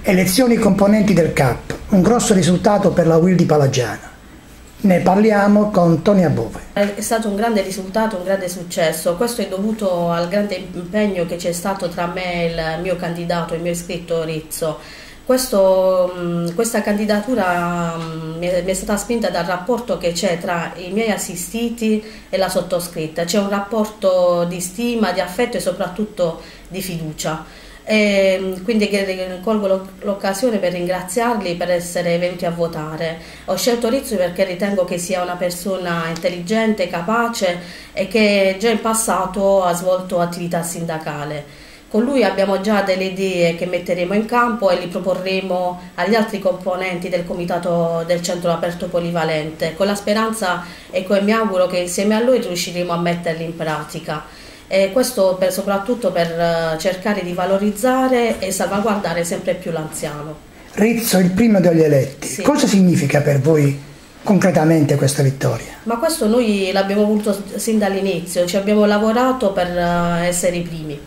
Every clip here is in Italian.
Elezioni componenti del CAP, un grosso risultato per la UIL di Palagiano. Ne parliamo con Tonia Bove. È stato un grande risultato, un grande successo. Questo è dovuto al grande impegno che c'è stato tra me e il mio candidato, il mio iscritto Rizzo. Questa candidatura mi è stata spinta dal rapporto che c'è tra i miei assistiti e la sottoscritta. C'è un rapporto di stima, di affetto e soprattutto di fiducia. Quindi colgo l'occasione per ringraziarli per essere venuti a votare. Ho scelto Rizzo perché ritengo che sia una persona intelligente, capace e che già in passato ha svolto attività sindacale. Con lui abbiamo già delle idee che metteremo in campo e li proporremo agli altri componenti del comitato del centro aperto polivalente, con la speranza e mi auguro che insieme a lui riusciremo a metterli in pratica. E questo soprattutto per cercare di valorizzare e salvaguardare sempre più l'anziano. Rizzo, il primo degli eletti. Sì. Cosa significa per voi concretamente questa vittoria? Ma questo noi l'abbiamo voluto sin dall'inizio, ci abbiamo lavorato per essere i primi.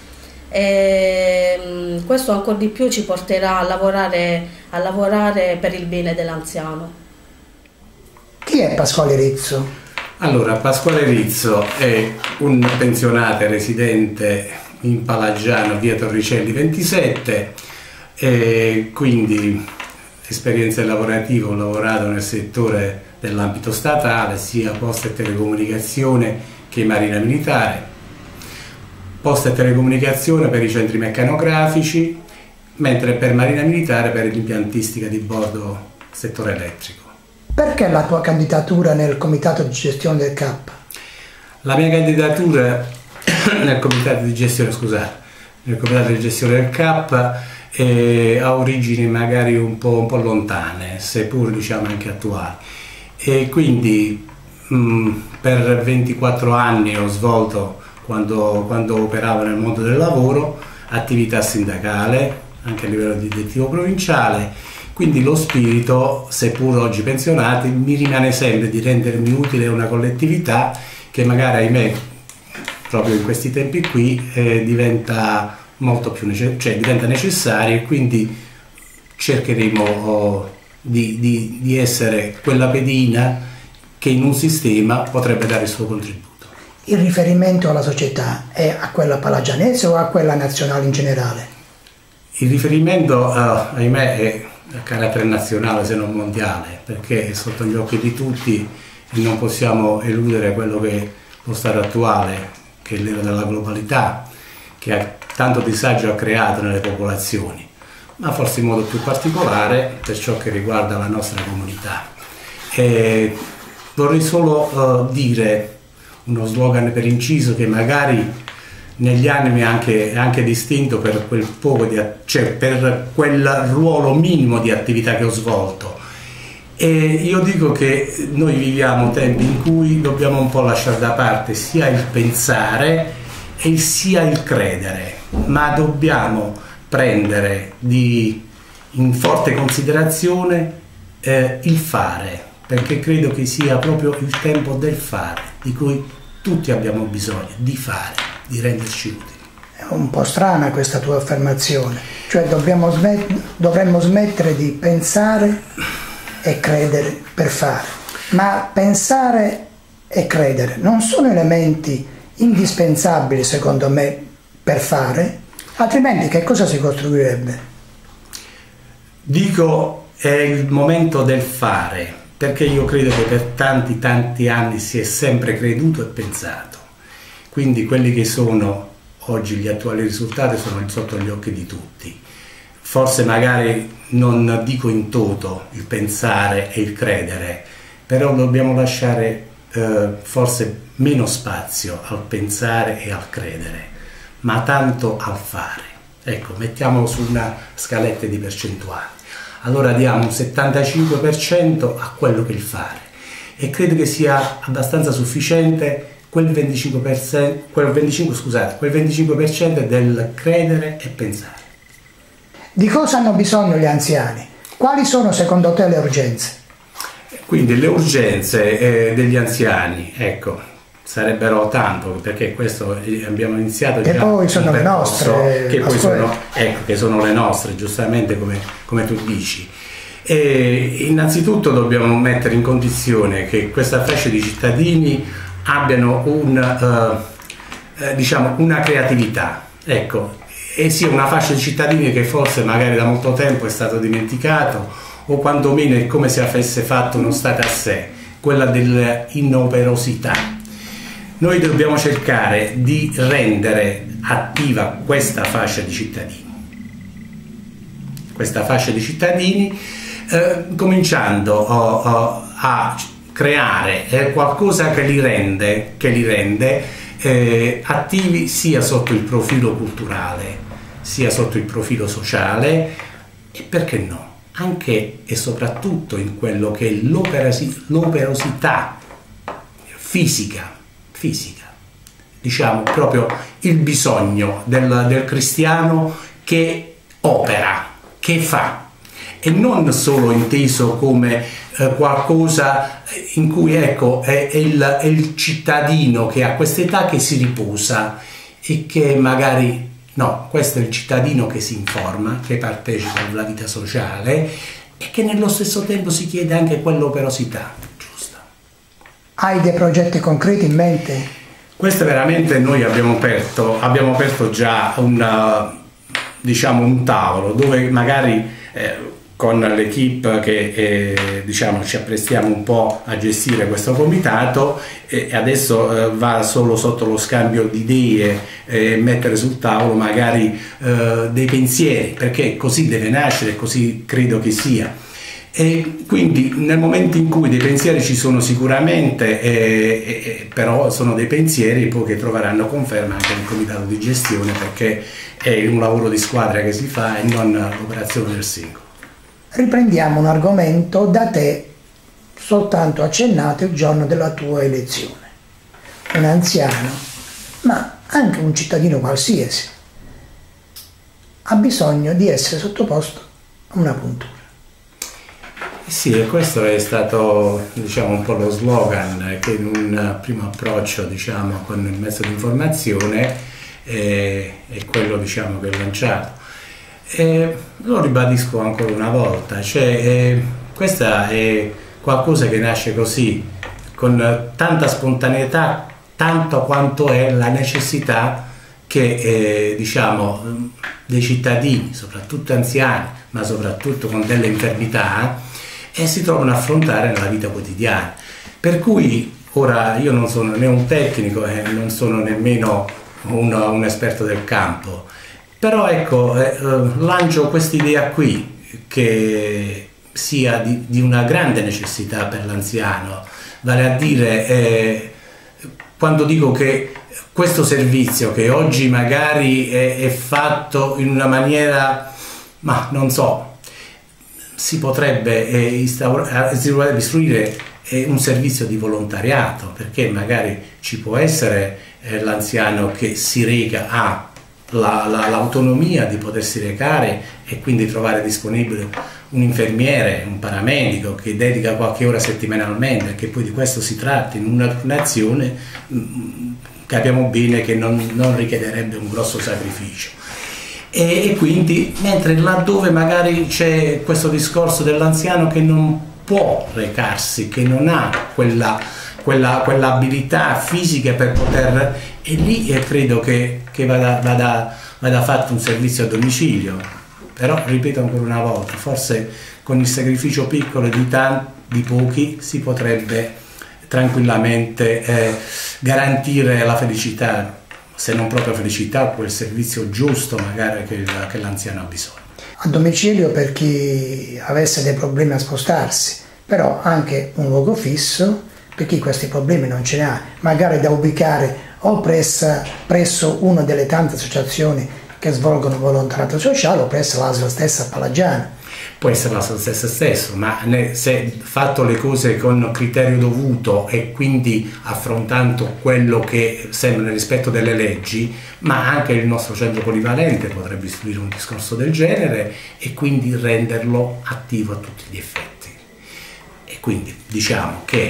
E questo ancora di più ci porterà a lavorare per il bene dell'anziano. Chi è Pasquale Rizzo? Allora, Pasquale Rizzo è un pensionato residente in Palagiano, via Torricelli 27, e quindi esperienza lavorativa, ho lavorato nel settore dell'ambito statale, sia posta e telecomunicazione che marina militare, posta e telecomunicazione per i centri meccanografici, mentre per marina militare per l'impiantistica di bordo settore elettrico. Perché la tua candidatura nel comitato di gestione del CAP? La mia candidatura nel comitato di gestione, del CAP ha origini magari un po' lontane, seppur diciamo anche attuali. E quindi per 24 anni ho svolto, quando operavo nel mondo del lavoro, attività sindacale, anche a livello di direttivo provinciale. Quindi lo spirito, seppur oggi pensionati, mi rimane sempre di rendermi utile a una collettività che magari, ahimè, proprio in questi tempi qui, diventa molto più diventa necessaria, e quindi cercheremo di essere quella pedina che in un sistema potrebbe dare il suo contributo. Il riferimento alla società è a quella palagianese o a quella nazionale in generale? Il riferimento, ahimè, è a carattere nazionale se non mondiale, perché è sotto gli occhi di tutti e non possiamo eludere quello che è lo stato attuale, che è l'era della globalità, che tanto disagio ha creato nelle popolazioni, ma forse in modo più particolare per ciò che riguarda la nostra comunità. Vorrei solo dire uno slogan per inciso che magari negli anni mi ha anche distinto per quel per quel ruolo minimo di attività che ho svolto. E io dico che noi viviamo tempi in cui dobbiamo un po' lasciare da parte sia il pensare e sia il credere, ma dobbiamo prendere in forte considerazione il fare, perché credo che sia proprio il tempo del fare, di cui tutti abbiamo bisogno, di fare, di renderci utili. È un po' strana questa tua affermazione, cioè dovremmo smettere di pensare e credere per fare, ma pensare e credere non sono elementi indispensabili secondo me per fare, altrimenti che cosa si costruirebbe? Dico, è il momento del fare, perché io credo che per tanti anni si è sempre creduto e pensato. Quindi quelli che sono oggi gli attuali risultati sono sotto gli occhi di tutti. Forse magari non dico in toto il pensare e il credere, però dobbiamo lasciare forse meno spazio al pensare e al credere, ma tanto al fare. Ecco, mettiamolo su una scaletta di percentuali. Allora diamo un 75% a quello che è il fare, e credo che sia abbastanza sufficiente quel 25% del credere e pensare. Di cosa hanno bisogno gli anziani? Quali sono secondo te le urgenze? Quindi le urgenze degli anziani, ecco, sarebbero tanto, perché questo abbiamo iniziato che già poi sono le nostre, che poi sono, ecco, che sono le nostre, giustamente come tu dici. E innanzitutto dobbiamo mettere in condizione che questa fascia di cittadini abbiano diciamo, una creatività, ecco, e sia una fascia di cittadini che forse magari da molto tempo è stato dimenticato, o quantomeno è come se avesse fatto uno stato a sé, quella dell'inoperosità. Noi dobbiamo cercare di rendere attiva questa fascia di cittadini, cominciando a creare qualcosa che li rende attivi sia sotto il profilo culturale, sia sotto il profilo sociale e, perché no, anche e soprattutto in quello che è l'operosità fisica, diciamo proprio il bisogno del cristiano che opera, che fa, e non solo inteso come qualcosa in cui, ecco, è il cittadino che ha quest'età che si riposa e che magari no, questo è il cittadino che si informa, che partecipa alla vita sociale e che nello stesso tempo si chiede anche quell'operosità giusta. Hai dei progetti concreti in mente? Questo veramente noi abbiamo aperto già diciamo un tavolo dove magari con l'equipe che diciamo ci apprestiamo un po' a gestire questo comitato, e adesso va solo sotto lo scambio di idee, mettere sul tavolo magari dei pensieri, perché così deve nascere, così credo che sia. E quindi nel momento in cui dei pensieri ci sono sicuramente, però sono dei pensieri poi che troveranno conferma anche nel comitato di gestione, perché è un lavoro di squadra che si fa e non l'operazione del singolo. Riprendiamo un argomento da te soltanto accennato il giorno della tua elezione. Un anziano, ma anche un cittadino qualsiasi, ha bisogno di essere sottoposto a una puntura. Sì, e questo è stato, diciamo, un po' lo slogan che in un primo approccio, diciamo, con il mezzo di informazione è quello, diciamo, che ho lanciato. Lo ribadisco ancora una volta, cioè questa è qualcosa che nasce così, con tanta spontaneità, tanto quanto è la necessità che diciamo, dei cittadini, soprattutto anziani, ma soprattutto con delle infermità, si trovano a affrontare nella vita quotidiana. Per cui ora io non sono né un tecnico e non sono nemmeno un esperto del campo, però ecco, lancio quest'idea qui, che sia di una grande necessità per l'anziano, vale a dire, quando dico che questo servizio che oggi magari è fatto in una maniera, ma non so, si potrebbe istruire un servizio di volontariato, perché magari ci può essere l'anziano che si reca, ha l'autonomia di potersi recare e quindi trovare disponibile un infermiere, un paramedico che dedica qualche ora settimanalmente, e che poi di questo si tratti in una nazione, capiamo bene che non richiederebbe un grosso sacrificio. E quindi, mentre laddove magari c'è questo discorso dell'anziano che non può recarsi, che non ha quell'abilità fisica per poter, e lì credo che vada fatto un servizio a domicilio. Però ripeto ancora una volta, forse con il sacrificio piccolo di pochi si potrebbe tranquillamente garantire la felicità, se non proprio felicità, quel servizio giusto magari che l'anziano ha bisogno. A domicilio per chi avesse dei problemi a spostarsi, però anche un luogo fisso per chi questi problemi non ce ne ha, magari da ubicare o presso una delle tante associazioni che svolgono volontariato sociale o presso l'ASL stessa a Palagiano. Può essere la stessa stesso, ma se fatto le cose con criterio dovuto e quindi affrontando quello che sembra nel rispetto delle leggi, ma anche il nostro centro polivalente potrebbe istruire un discorso del genere e quindi renderlo attivo a tutti gli effetti. E quindi diciamo che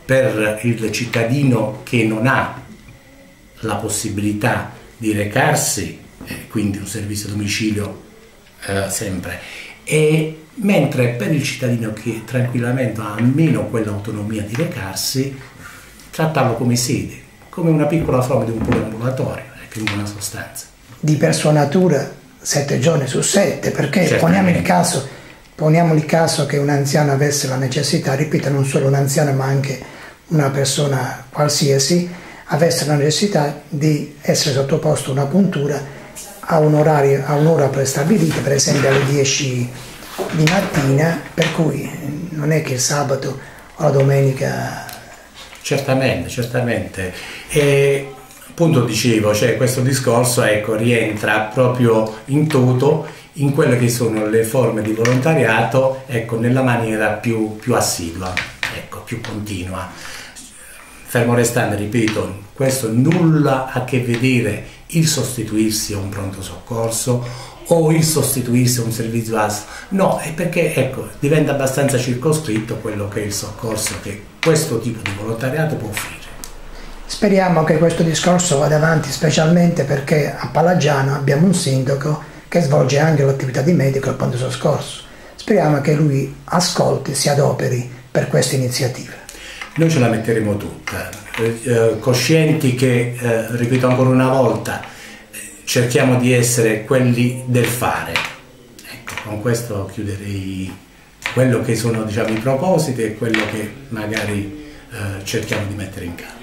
per il cittadino che non ha la possibilità di recarsi, quindi un servizio a domicilio sempre, e mentre per il cittadino che tranquillamente ha almeno quell'autonomia di recarsi, trattarlo come sede, come una piccola forma di un poliambulatorio, in buona sostanza. Di per sua natura 7 giorni su 7, perché poniamo il caso che un anziano avesse la necessità, ripeto, non solo un anziano ma anche una persona qualsiasi, avesse la necessità di essere sottoposto a una puntura a un orario, a un'ora prestabilita, per esempio alle 10 di mattina, per cui non è che il sabato o la domenica. Certamente. E appunto dicevo, cioè questo discorso rientra proprio in toto in quelle che sono le forme di volontariato, nella maniera più assidua, più continua. Fermo restando, ripeto, questo nulla a che vedere il sostituirsi a un pronto soccorso o il sostituirsi a un servizio ASL, no, è perché diventa abbastanza circoscritto quello che è il soccorso che questo tipo di volontariato può offrire. Speriamo che questo discorso vada avanti, specialmente perché a Palagiano abbiamo un sindaco che svolge anche l'attività di medico al pronto soccorso. Speriamo che lui ascolti e si adoperi per questa iniziativa. Noi ce la metteremo tutta, coscienti che, ripeto ancora una volta, cerchiamo di essere quelli del fare. Con questo chiuderei quello che sono, i propositi e quello che magari cerchiamo di mettere in campo.